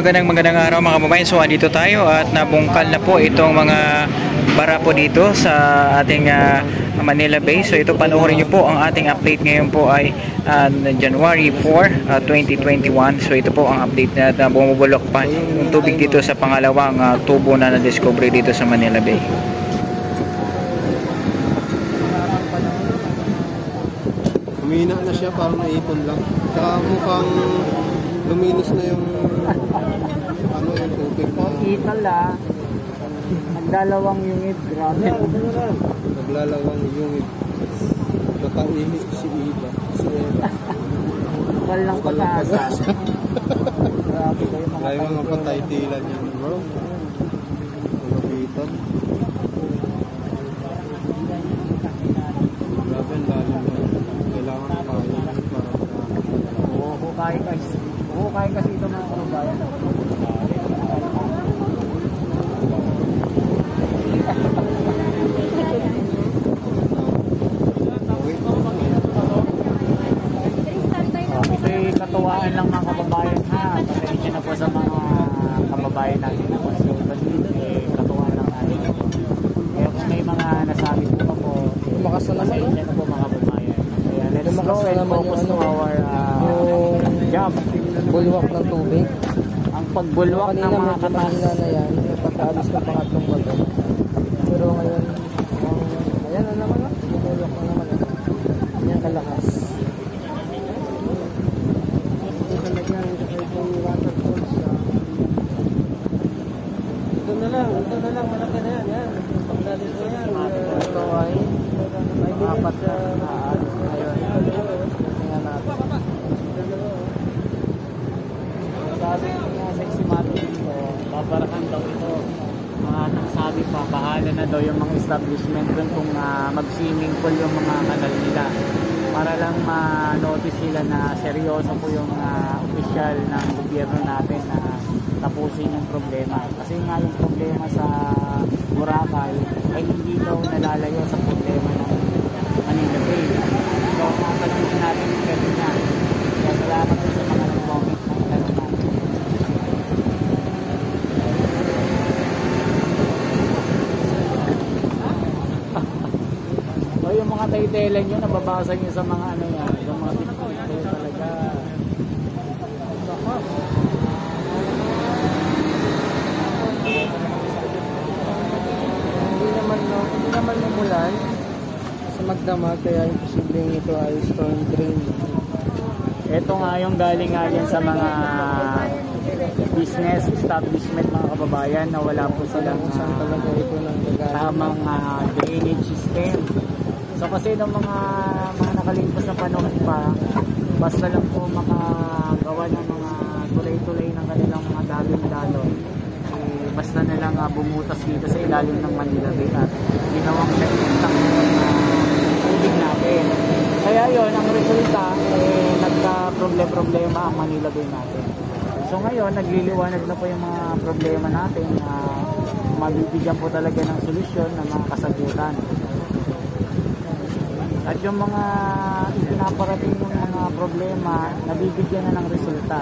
magandang araw mga kababayan. So andito tayo at nabungkal na po itong mga bara po dito sa ating Manila Bay. So ito, panoorin nyo po ang ating update ngayon po ay January 4, 2021. So ito po ang update na bumubulok pa yung tubig dito sa pangalawang tubo na na-discover dito sa Manila Bay. Humina na siya, parang naipon lang. Saka mukhang luminis na yung yung tubig. Kita la. Naglalawang yungit, grabe. Naglalawang yungit. Nakaihi si Iba. Si Eva. Walang pag-asa. Grabe kayo mga patay tilan yan, bro. Magabitan. Grabe, lalo na. Kailangan kaya para hukay kasi ito mga kababayan. Ito'y katuwaan lang mga kababayan ha. Pasensya na po sa mga kababayan natin na katuwaan lang natin. Kaya kung may mga nasabi po ako, pasensya na po mga kababayan. Kaya let's go and focus to our job. bulwak ng tubig. Ang pagbulwak ng mga katas na yan, pagkaalis ng pangatlong bato. Pero ngayon, ayan na naman bulwak na naman. Yan kalakas. Ito na lang, malaki na yan. Pagdalit mo yan. Ito ay apat na aalis ngayon. Tingnan natin. sabi nga sa Eximati dito, babarakan daw ito. Sabi pa, bahala na daw yung mga establishment dun kung mag-swimming pool yung mga kanal nila. Para lang ma-notice sila na seryoso po yung opisyal ng gobyerno natin na tapusin yung problema. Kasi nga yung problema sa Boracay ay hindi daw nalalayo sa problema ng Manila Bay. So, tanongin natin yung pwede na. Kaya salamat po sa mga nag-comment ng tanong natin. O yung mga taytelan nyo, nababasa nyo sa mga ano yan, yung mga tiktok talaga. Hindi naman umulan sa magdamag, kaya imposibleng ito ay storm drain. Ito nga yung galing nga yan sa mga business establishment mga kababayan na wala po silang tamang drainage system. So kasi ng mga nakalipas na panahon pa, basta lang po makagawa ng mga tulay-tulay ng kanilang mga dalon-dalon, basta na lang bumutas dito sa ilalim ng Manila Bay at ginawang nag-intang tubig natin. Kaya yon ang resulta, nagka-problema ang Manila Bay natin. So ngayon, nagliliwanag na po yung mga problema natin na mabibigyan po talaga ng solusyon ng mga kasagutan. At yung mga pinaparating ng mga problema, nabibigyan na ng resulta.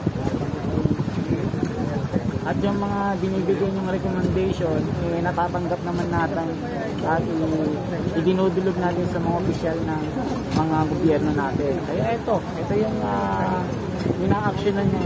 At yung mga binibigyan yung recommendation, natatanggap naman natin at idinudulog natin sa mga opisyal ng mga gobyerno natin. Kaya ito yung ina-actionan nyo.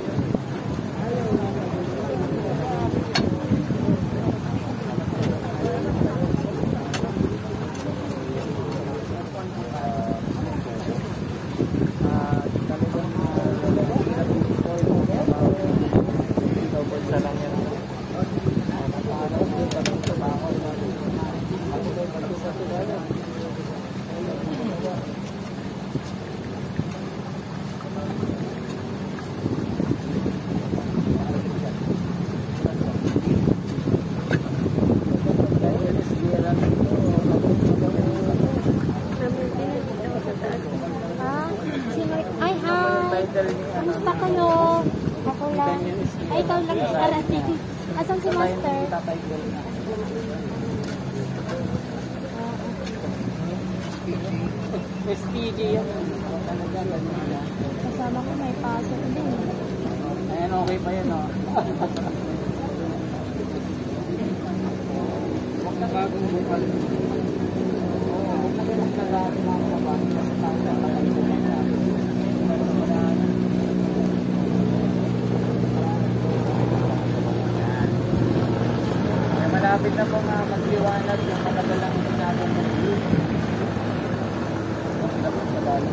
Kamusta kayo? Ako lang. Ay, ikaw lang karating. Asan si Master? SPG yan. Kasama ko may pasok din. Yan, okay pa yan, oh. Huwag na bagong bukal. Oo, huwag na ganun kagari mga kabahan. Kasi tayo na nakalimutan natin. Kaya malapit na pong magliwanag yung matagalang sinabong ng view. Huwag na pong kagari.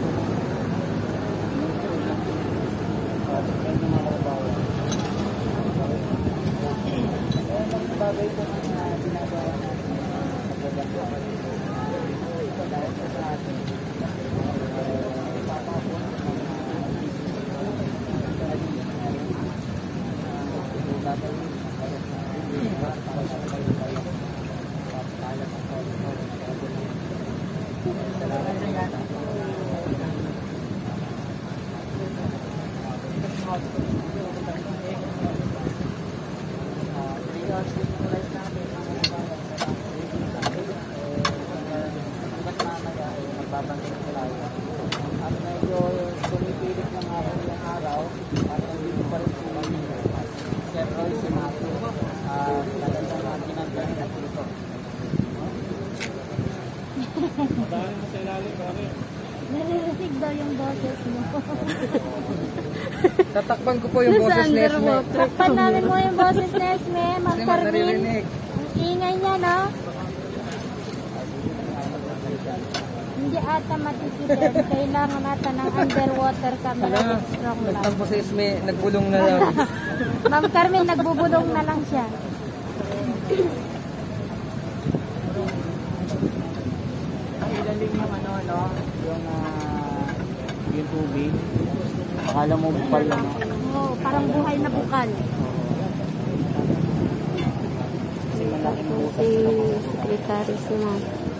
Bagay po ang ginagawa natin sa pagbabago. Ito dahil sa atin. Papapon ng at medyo tumipilit ng araw ng araw at nandito pa rin si Sir Roy Simato talagang ginagawa na dito. Madami mo sa ilalim, bakit? Naririnig daw yung boses mo. Tatakpan ko po yung boses ni Esme. Takpan namin mo yung boses ni Esme, Ma'am Kasi Carmen. naririnig. Ang ingay niya, no? Hindi ata matitipid. Kailangan ata ng underwater camera with strong light. Nagtampo si Esme, nagbulong na lang. Ma'am Carmen, nagbubulong na lang siya. Ang ilalim yung ano, no? Yung tubig. Akala mo bukal na, no? Oo, parang buhay na bukal. Kasi malaking butas Si na. Secretary Sinan.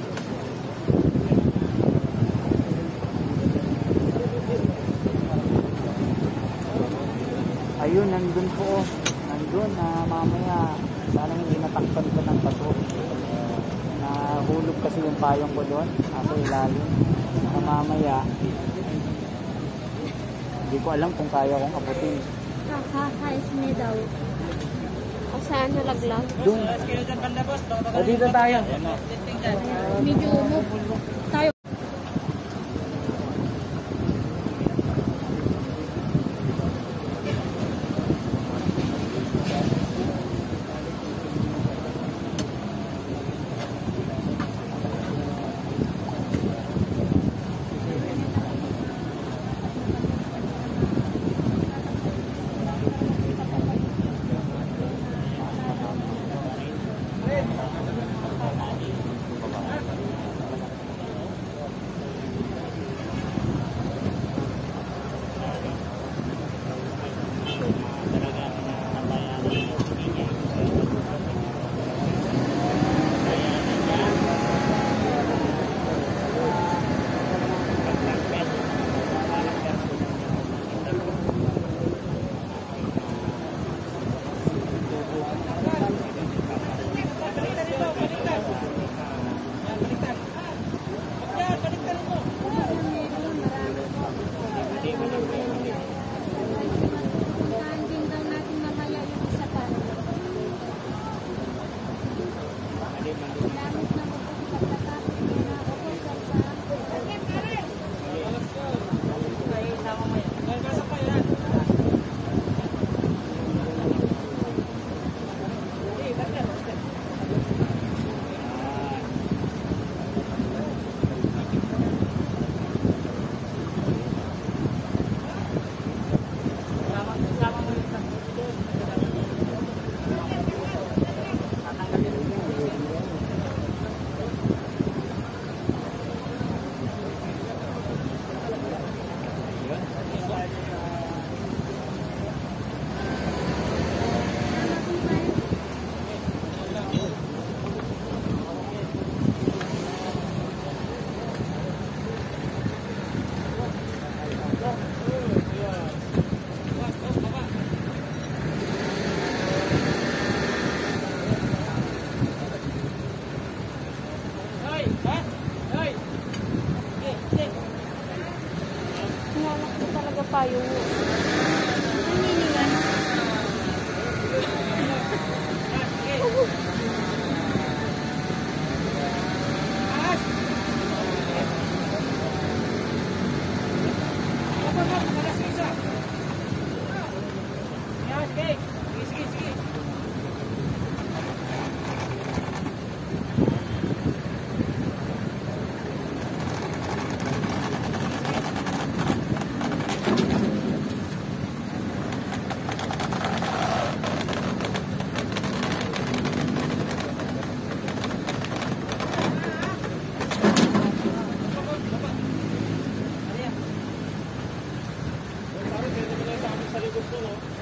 Ayun, nandun po. Nandun na mamaya. Sana hindi natakpan ko ng bato. Nahulog kasi yung payong ko doon. Nasa ilalim. Na mamaya. Hindi ko alam kung kaya kong abutin. Kaka-Esme daw. O saan nalaglag? Doon. O dito tayo. Medyo move tayo. Bilis.